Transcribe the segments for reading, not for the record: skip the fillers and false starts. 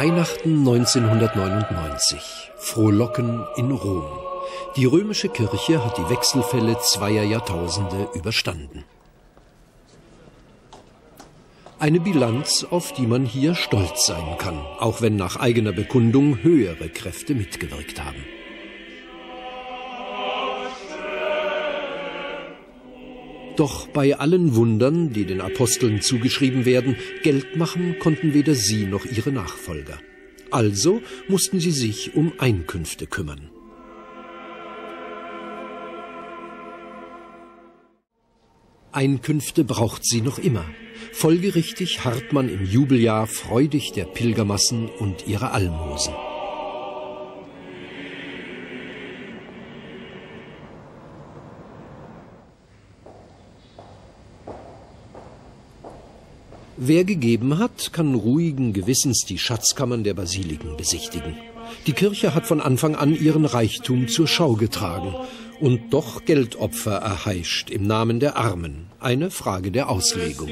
Weihnachten 1999. Frohlocken in Rom. Die römische Kirche hat die Wechselfälle zweier Jahrtausende überstanden. Eine Bilanz, auf die man hier stolz sein kann, auch wenn nach eigener Bekundung höhere Kräfte mitgewirkt haben. Doch bei allen Wundern, die den Aposteln zugeschrieben werden, Geld machen konnten weder sie noch ihre Nachfolger. Also mussten sie sich um Einkünfte kümmern. Einkünfte braucht sie noch immer. Folgerichtig harrt man im Jubeljahr freudig der Pilgermassen und ihrer Almosen. Wer gegeben hat, kann ruhigen Gewissens die Schatzkammern der Basiliken besichtigen. Die Kirche hat von Anfang an ihren Reichtum zur Schau getragen und doch Geldopfer erheischt im Namen der Armen. Eine Frage der Auslegung.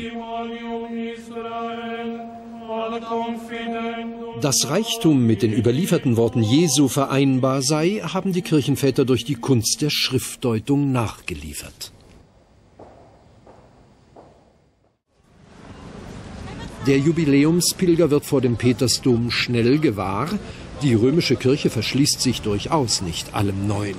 Dass Reichtum mit den überlieferten Worten Jesu vereinbar sei, haben die Kirchenväter durch die Kunst der Schriftdeutung nachgeliefert. Der Jubiläumspilger wird vor dem Petersdom schnell gewahr, die römische Kirche verschließt sich durchaus nicht allem Neuen.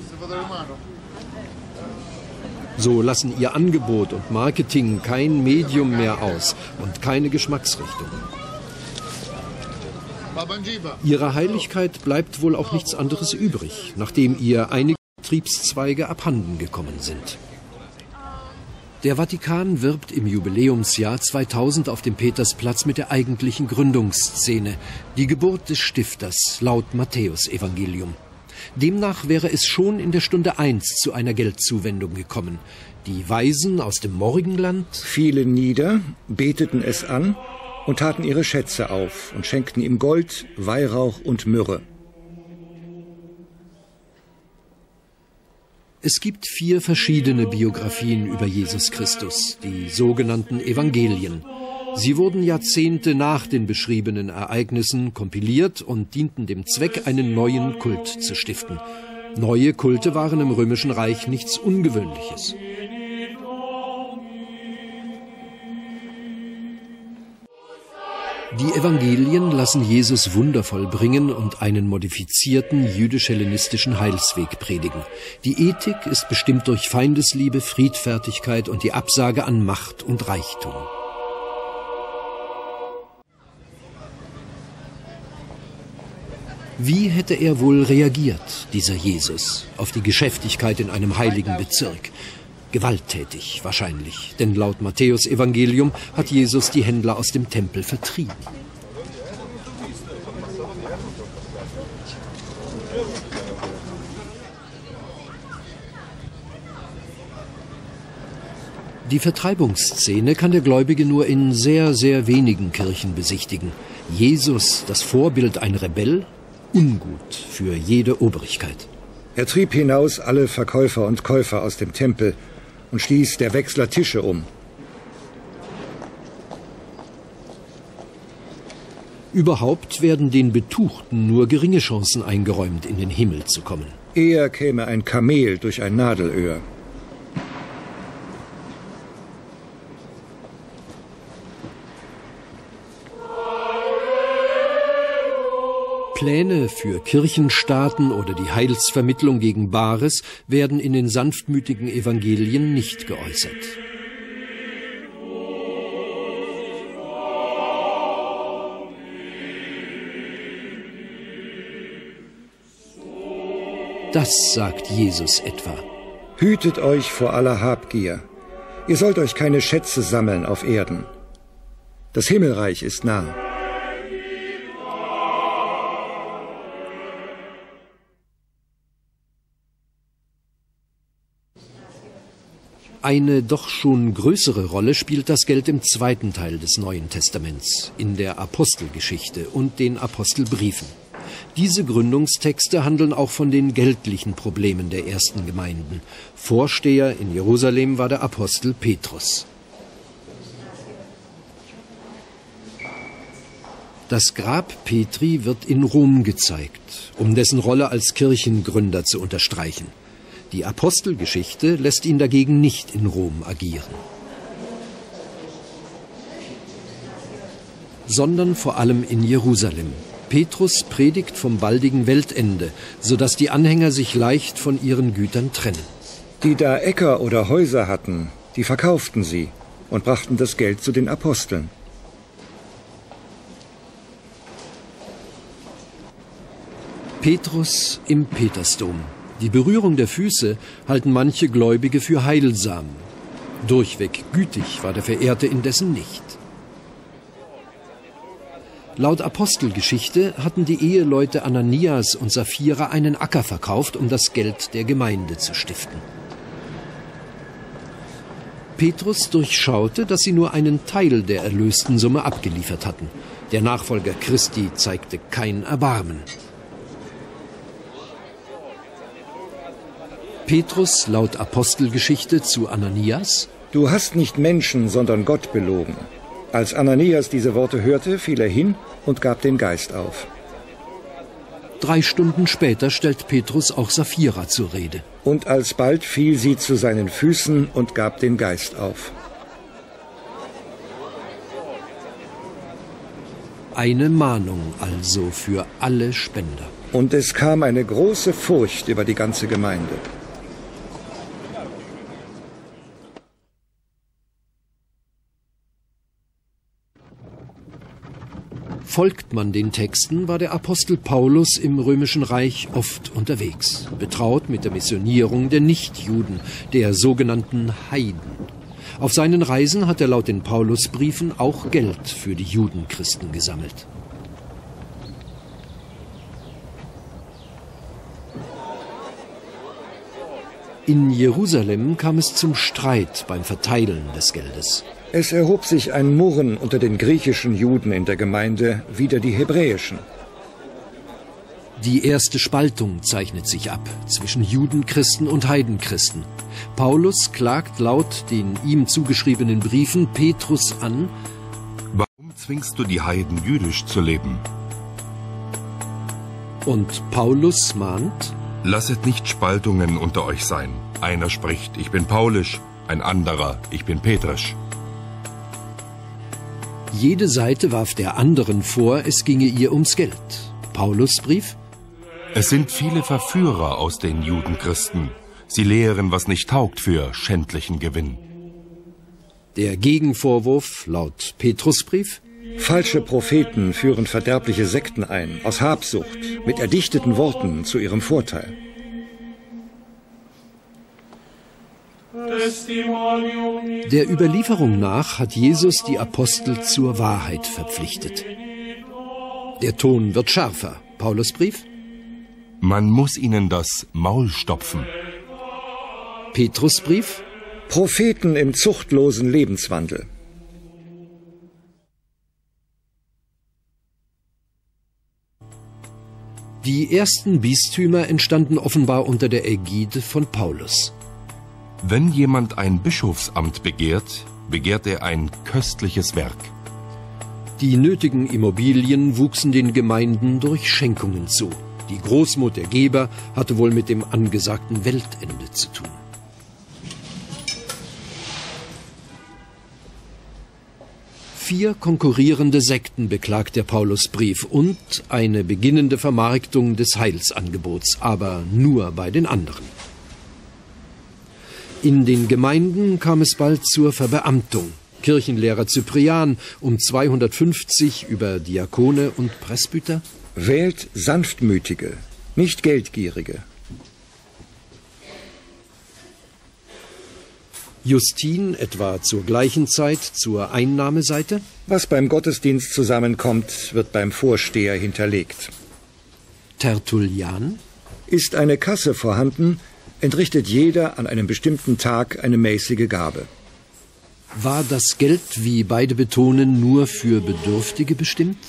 So lassen ihr Angebot und Marketing kein Medium mehr aus und keine Geschmacksrichtung. Ihrer Heiligkeit bleibt wohl auch nichts anderes übrig, nachdem ihr einige Betriebszweige abhanden gekommen sind. Der Vatikan wirbt im Jubiläumsjahr 2000 auf dem Petersplatz mit der eigentlichen Gründungsszene, die Geburt des Stifters laut Matthäusevangelium. Demnach wäre es schon in der Stunde 1 zu einer Geldzuwendung gekommen. Die Weisen aus dem Morgenland fielen nieder, beteten es an und taten ihre Schätze auf und schenkten ihm Gold, Weihrauch und Myrrhe. Es gibt 4 verschiedene Biografien über Jesus Christus, die sogenannten Evangelien. Sie wurden Jahrzehnte nach den beschriebenen Ereignissen kompiliert und dienten dem Zweck, einen neuen Kult zu stiften. Neue Kulte waren im Römischen Reich nichts Ungewöhnliches. Die Evangelien lassen Jesus Wunder vollbringen und einen modifizierten jüdisch-hellenistischen Heilsweg predigen. Die Ethik ist bestimmt durch Feindesliebe, Friedfertigkeit und die Absage an Macht und Reichtum. Wie hätte er wohl reagiert, dieser Jesus, auf die Geschäftigkeit in einem heiligen Bezirk? Gewalttätig wahrscheinlich, denn laut Matthäusevangelium hat Jesus die Händler aus dem Tempel vertrieben. Die Vertreibungsszene kann der Gläubige nur in sehr, sehr wenigen Kirchen besichtigen. Jesus, das Vorbild, ein Rebell, ungut für jede Obrigkeit. Er trieb hinaus alle Verkäufer und Käufer aus dem Tempel und stieß der Wechsler Tische um. Überhaupt werden den Betuchten nur geringe Chancen eingeräumt, in den Himmel zu kommen. Eher käme ein Kamel durch ein Nadelöhr. Pläne für Kirchenstaaten oder die Heilsvermittlung gegen Bares werden in den sanftmütigen Evangelien nicht geäußert. Das sagt Jesus etwa. Hütet euch vor aller Habgier. Ihr sollt euch keine Schätze sammeln auf Erden. Das Himmelreich ist nah. Eine doch schon größere Rolle spielt das Geld im zweiten Teil des Neuen Testaments, in der Apostelgeschichte und den Apostelbriefen. Diese Gründungstexte handeln auch von den geldlichen Problemen der ersten Gemeinden. Vorsteher in Jerusalem war der Apostel Petrus. Das Grab Petri wird in Rom gezeigt, um dessen Rolle als Kirchengründer zu unterstreichen. Die Apostelgeschichte lässt ihn dagegen nicht in Rom agieren, sondern vor allem in Jerusalem. Petrus predigt vom baldigen Weltende, sodass die Anhänger sich leicht von ihren Gütern trennen. Die da Äcker oder Häuser hatten, die verkauften sie und brachten das Geld zu den Aposteln. Petrus im Petersdom. Die Berührung der Füße halten manche Gläubige für heilsam. Durchweg gütig war der Verehrte indessen nicht. Laut Apostelgeschichte hatten die Eheleute Ananias und Sapphira einen Acker verkauft, um das Geld der Gemeinde zu stiften. Petrus durchschaute, dass sie nur einen Teil der erlösten Summe abgeliefert hatten. Der Nachfolger Christi zeigte kein Erbarmen. Petrus laut Apostelgeschichte zu Ananias: Du hast nicht Menschen, sondern Gott belogen. Als Ananias diese Worte hörte, fiel er hin und gab den Geist auf. 3 Stunden später stellt Petrus auch Sapphira zur Rede. Und alsbald fiel sie zu seinen Füßen und gab den Geist auf. Eine Mahnung also für alle Spender. Und es kam eine große Furcht über die ganze Gemeinde. Folgt man den Texten, war der Apostel Paulus im Römischen Reich oft unterwegs, betraut mit der Missionierung der Nichtjuden, der sogenannten Heiden. Auf seinen Reisen hat er laut den Paulusbriefen auch Geld für die Judenchristen gesammelt. In Jerusalem kam es zum Streit beim Verteilen des Geldes. Es erhob sich ein Murren unter den griechischen Juden in der Gemeinde wider die hebräischen. Die erste Spaltung zeichnet sich ab zwischen Judenchristen und Heidenchristen. Paulus klagt laut den ihm zugeschriebenen Briefen Petrus an: Warum zwingst du die Heiden, jüdisch zu leben? Und Paulus mahnt: Lasset nicht Spaltungen unter euch sein. Einer spricht, ich bin Paulisch, ein anderer, ich bin Petrisch. Jede Seite warf der anderen vor, es ginge ihr ums Geld. Paulusbrief: Es sind viele Verführer aus den Judenchristen. Sie lehren, was nicht taugt, für schändlichen Gewinn. Der Gegenvorwurf laut Petrusbrief: Falsche Propheten führen verderbliche Sekten ein, aus Habsucht, mit erdichteten Worten zu ihrem Vorteil. Der Überlieferung nach hat Jesus die Apostel zur Wahrheit verpflichtet. Der Ton wird schärfer. Paulusbrief: Man muss ihnen das Maul stopfen. Petrusbrief: Propheten im zuchtlosen Lebenswandel. Die ersten Bistümer entstanden offenbar unter der Ägide von Paulus. Wenn jemand ein Bischofsamt begehrt, begehrt er ein köstliches Werk. Die nötigen Immobilien wuchsen den Gemeinden durch Schenkungen zu. Die Großmut der Geber hatte wohl mit dem angesagten Weltende zu tun. Vier konkurrierende Sekten beklagt der Paulusbrief und eine beginnende Vermarktung des Heilsangebots, aber nur bei den anderen. In den Gemeinden kam es bald zur Verbeamtung. Kirchenlehrer Cyprian um 250 über Diakone und Presbyter: Wählt Sanftmütige, nicht Geldgierige. Justin etwa zur gleichen Zeit zur Einnahmeseite: Was beim Gottesdienst zusammenkommt, wird beim Vorsteher hinterlegt. Tertullian: Ist eine Kasse vorhanden, entrichtet jeder an einem bestimmten Tag eine mäßige Gabe. War das Geld, wie beide betonen, nur für Bedürftige bestimmt?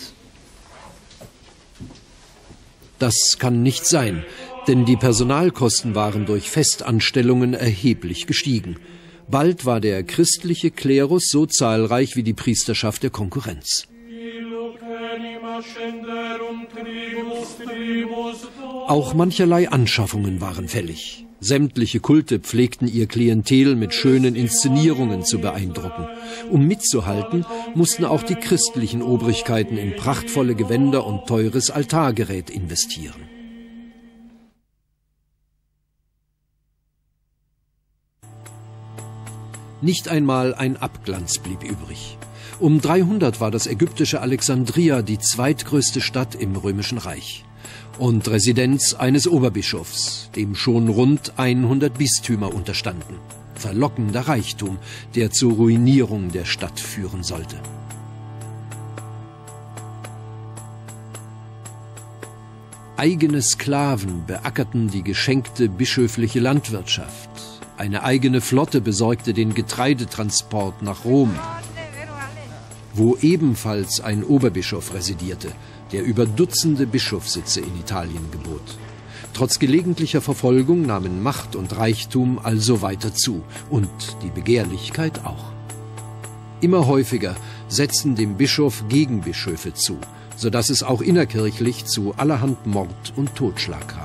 Das kann nicht sein, denn die Personalkosten waren durch Festanstellungen erheblich gestiegen. Bald war der christliche Klerus so zahlreich wie die Priesterschaft der Konkurrenz. Auch mancherlei Anschaffungen waren fällig. Sämtliche Kulte pflegten ihr Klientel mit schönen Inszenierungen zu beeindrucken. Um mitzuhalten, mussten auch die christlichen Obrigkeiten in prachtvolle Gewänder und teures Altargerät investieren. Nicht einmal ein Abglanz blieb übrig. Um 300 war das ägyptische Alexandria die zweitgrößte Stadt im Römischen Reich und Residenz eines Oberbischofs, dem schon rund 100 Bistümer unterstanden. Verlockender Reichtum, der zur Ruinierung der Stadt führen sollte. Eigene Sklaven beackerten die geschenkte bischöfliche Landwirtschaft. Eine eigene Flotte besorgte den Getreidetransport nach Rom, wo ebenfalls ein Oberbischof residierte, der über Dutzende Bischofssitze in Italien gebot. Trotz gelegentlicher Verfolgung nahmen Macht und Reichtum also weiter zu und die Begehrlichkeit auch. Immer häufiger setzten dem Bischof Gegenbischöfe zu, sodass es auch innerkirchlich zu allerhand Mord und Totschlag kam.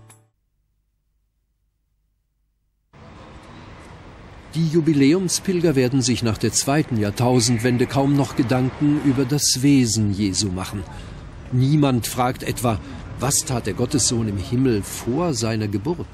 Die Jubiläumspilger werden sich nach der 2. Jahrtausendwende kaum noch Gedanken über das Wesen Jesu machen. Niemand fragt etwa, was tat der Gottessohn im Himmel vor seiner Geburt?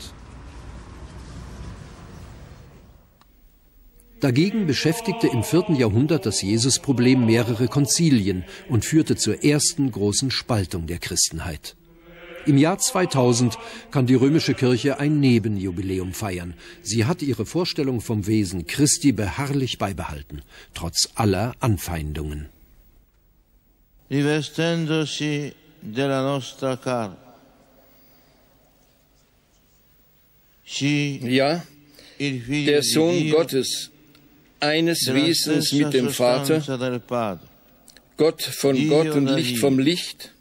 Dagegen beschäftigte im 4. Jahrhundert das Jesusproblem mehrere Konzilien und führte zur ersten großen Spaltung der Christenheit. Im Jahr 2000 kann die römische Kirche ein Nebenjubiläum feiern. Sie hat ihre Vorstellung vom Wesen Christi beharrlich beibehalten, trotz aller Anfeindungen. Rivestendosi della nostra carne. Ja, der Sohn Gottes, eines Wesens mit dem Vater, Gott von Gott und Licht vom Licht,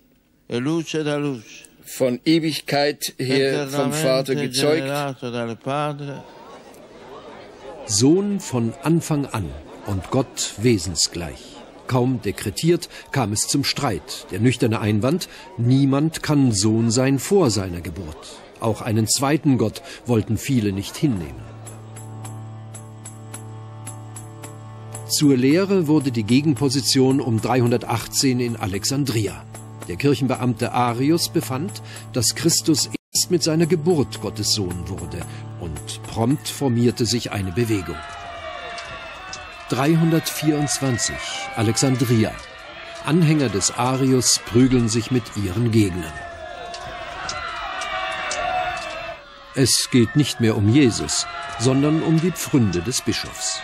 von Ewigkeit her vom Vater gezeugt, Sohn von Anfang an und Gott wesensgleich. Kaum dekretiert, kam es zum Streit. Der nüchterne Einwand, niemand kann Sohn sein vor seiner Geburt. Auch einen zweiten Gott wollten viele nicht hinnehmen. Zur Lehre wurde die Gegenposition um 318 in Alexandria. Der Kirchenbeamte Arius befand, dass Christus erst mit seiner Geburt Gottes Sohn wurde, und prompt formierte sich eine Bewegung. 324, Alexandria. Anhänger des Arius prügeln sich mit ihren Gegnern. Es geht nicht mehr um Jesus, sondern um die Pfründe des Bischofs.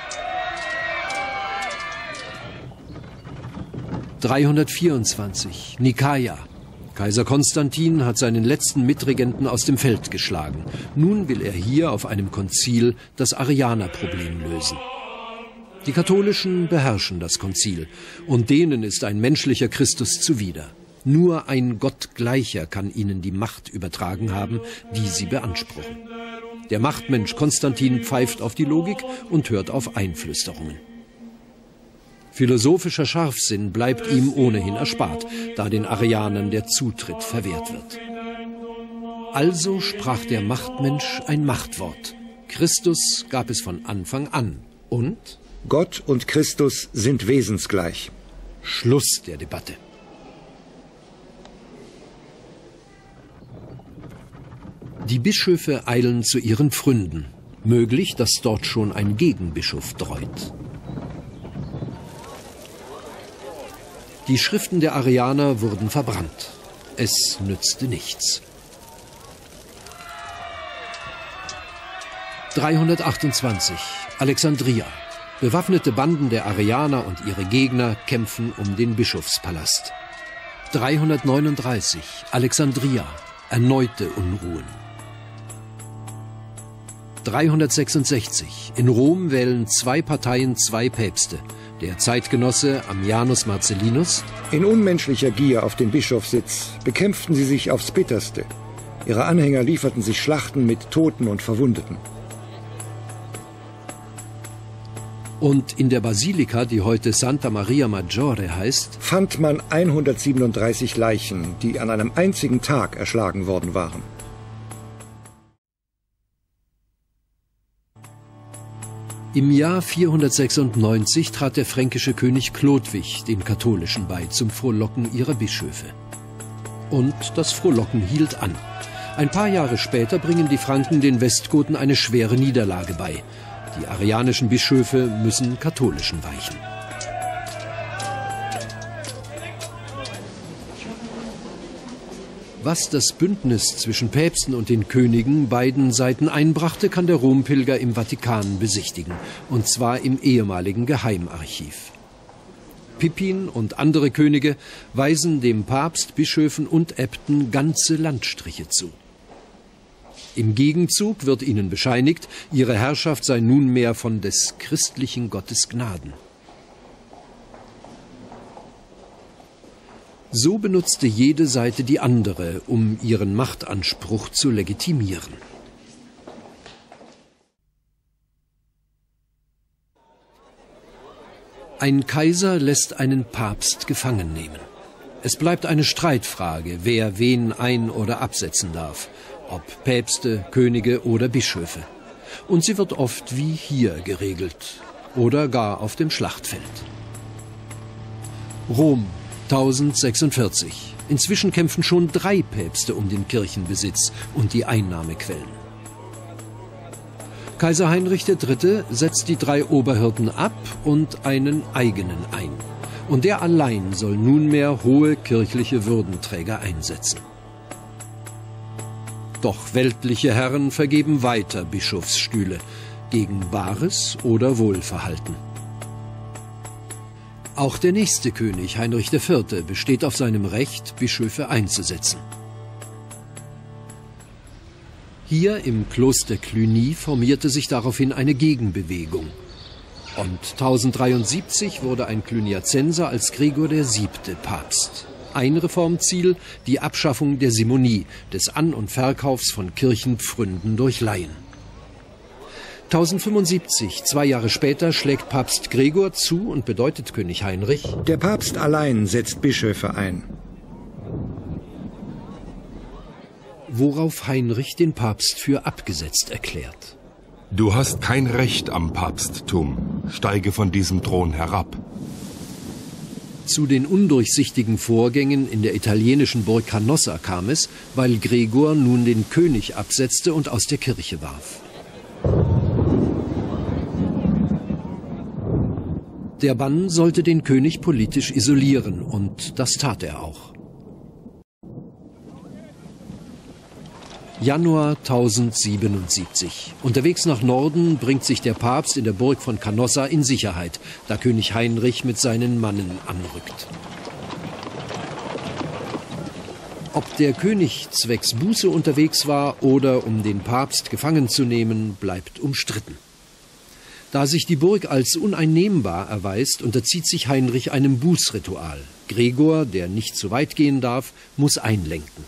324, Nikaia. Kaiser Konstantin hat seinen letzten Mitregenten aus dem Feld geschlagen. Nun will er hier auf einem Konzil das Arianerproblem lösen. Die Katholischen beherrschen das Konzil, und denen ist ein menschlicher Christus zuwider. Nur ein Gottgleicher kann ihnen die Macht übertragen haben, die sie beanspruchen. Der Machtmensch Konstantin pfeift auf die Logik und hört auf Einflüsterungen. Philosophischer Scharfsinn bleibt ihm ohnehin erspart, da den Arianern der Zutritt verwehrt wird. Also sprach der Machtmensch ein Machtwort. Christus gab es von Anfang an. Und? Gott und Christus sind wesensgleich. Schluss der Debatte. Die Bischöfe eilen zu ihren Pfründen. Möglich, dass dort schon ein Gegenbischof dräut. Die Schriften der Arianer wurden verbrannt. Es nützte nichts. 328, Alexandria. Bewaffnete Banden der Arianer und ihre Gegner kämpfen um den Bischofspalast. 339, Alexandria. Erneute Unruhen. 366, in Rom wählen 2 Parteien 2 Päpste. Der Zeitgenosse Ammianus Marcellinus. In unmenschlicher Gier auf den Bischofssitz bekämpften sie sich aufs Bitterste. Ihre Anhänger lieferten sich Schlachten mit Toten und Verwundeten. Und in der Basilika, die heute Santa Maria Maggiore heißt, fand man 137 Leichen, die an einem einzigen Tag erschlagen worden waren. Im Jahr 496 trat der fränkische König Chlodwig den Katholischen bei zum Frohlocken ihrer Bischöfe. Und das Frohlocken hielt an. Ein paar Jahre später bringen die Franken den Westgoten eine schwere Niederlage bei. Die arianischen Bischöfe müssen katholischen weichen. Was das Bündnis zwischen Päpsten und den Königen beiden Seiten einbrachte, kann der Rompilger im Vatikan besichtigen, und zwar im ehemaligen Geheimarchiv. Pippin und andere Könige weisen dem Papst, Bischöfen und Äbten ganze Landstriche zu. Im Gegenzug wird ihnen bescheinigt, ihre Herrschaft sei nunmehr von des christlichen Gottes Gnaden. So benutzte jede Seite die andere, um ihren Machtanspruch zu legitimieren. Ein Kaiser lässt einen Papst gefangen nehmen. Es bleibt eine Streitfrage, wer wen ein- oder absetzen darf, ob Päpste, Könige oder Bischöfe. Und sie wird oft wie hier geregelt oder gar auf dem Schlachtfeld. Rom, 1046. Inzwischen kämpfen schon 3 Päpste um den Kirchenbesitz und die Einnahmequellen. Kaiser Heinrich III. Setzt die 3 Oberhirten ab und einen eigenen ein. Und der allein soll nunmehr hohe kirchliche Würdenträger einsetzen. Doch weltliche Herren vergeben weiter Bischofsstühle gegen wahres oder Wohlverhalten. Auch der nächste König, Heinrich IV., besteht auf seinem Recht, Bischöfe einzusetzen. Hier im Kloster Cluny formierte sich daraufhin eine Gegenbewegung. Und 1073 wurde ein Cluniacenser als Gregor VII. Papst. Ein Reformziel, die Abschaffung der Simonie, des An- und Verkaufs von Kirchenpfründen durch Laien. 1075, 2 Jahre später, schlägt Papst Gregor zu und bedeutet König Heinrich: Der Papst allein setzt Bischöfe ein. Worauf Heinrich den Papst für abgesetzt erklärt. Du hast kein Recht am Papsttum. Steige von diesem Thron herab. Zu den undurchsichtigen Vorgängen in der italienischen Burg Canossa kam es, weil Gregor nun den König absetzte und aus der Kirche warf. Der Bann sollte den König politisch isolieren, und das tat er auch. Januar 1077. Unterwegs nach Norden bringt sich der Papst in der Burg von Canossa in Sicherheit, da König Heinrich mit seinen Mannen anrückt. Ob der König zwecks Buße unterwegs war oder um den Papst gefangen zu nehmen, bleibt umstritten. Da sich die Burg als uneinnehmbar erweist, unterzieht sich Heinrich einem Bußritual. Gregor, der nicht zu weit gehen darf, muss einlenken.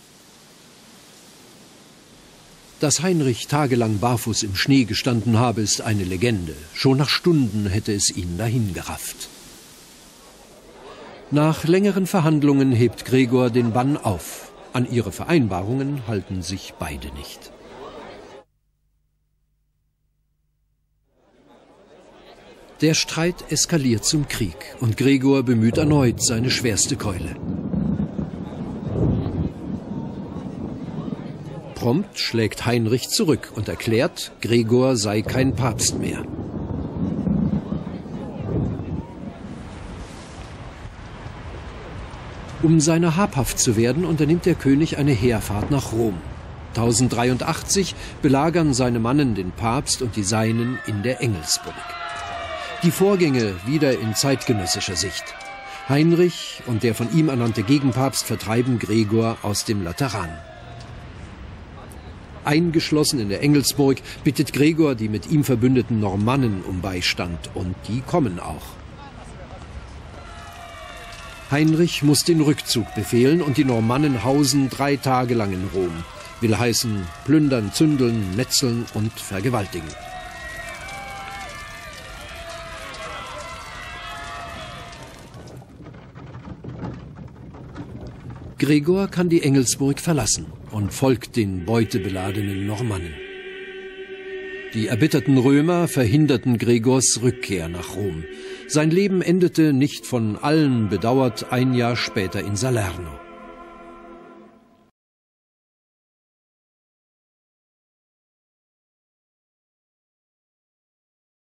Dass Heinrich tagelang barfuß im Schnee gestanden habe, ist eine Legende. Schon nach Stunden hätte es ihn dahin gerafft. Nach längeren Verhandlungen hebt Gregor den Bann auf. An ihre Vereinbarungen halten sich beide nicht. Der Streit eskaliert zum Krieg und Gregor bemüht erneut seine schwerste Keule. Prompt schlägt Heinrich zurück und erklärt, Gregor sei kein Papst mehr. Um seiner habhaft zu werden, unternimmt der König eine Heerfahrt nach Rom. 1083 belagern seine Mannen den Papst und die Seinen in der Engelsburg. Die Vorgänge wieder in zeitgenössischer Sicht. Heinrich und der von ihm ernannte Gegenpapst vertreiben Gregor aus dem Lateran. Eingeschlossen in der Engelsburg bittet Gregor die mit ihm verbündeten Normannen um Beistand, und die kommen auch. Heinrich muss den Rückzug befehlen und die Normannen hausen 3 Tage lang in Rom. Will heißen plündern, zündeln, netzeln und vergewaltigen. Gregor kann die Engelsburg verlassen und folgt den beutebeladenen Normannen. Die erbitterten Römer verhinderten Gregors Rückkehr nach Rom. Sein Leben endete nicht von allen bedauert ein Jahr später in Salerno.